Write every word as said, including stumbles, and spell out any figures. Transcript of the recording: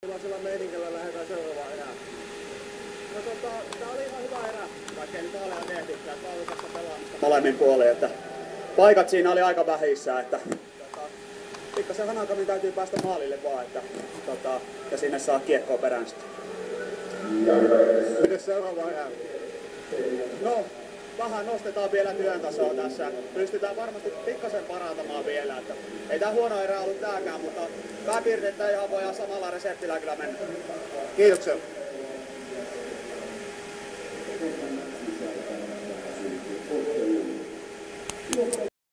Millaisella meiningillä lähdetään seuraavaan erään? No tota, tää oli ihan hyvä erä, vaikka ei nyt maaleja tehtykään. Taulukassa pelaamista molemmin puolin, että paikat siinä oli aika vähissä, että tota, pikkasen hanakamin täytyy päästä maalille vaan, että tota, ja sinne saa kiekkoa perään sitten. Mites seuraava erä? No, vähän nostetaan vielä työn tasoa tässä. Pystytään varmasti pikkasen parantamaan vielä, että ei tää huono erä ollut tääkään, mutta pääpiirteitä ihan voidaan samalla reseptillä kyllä mennä. Kiitoksia.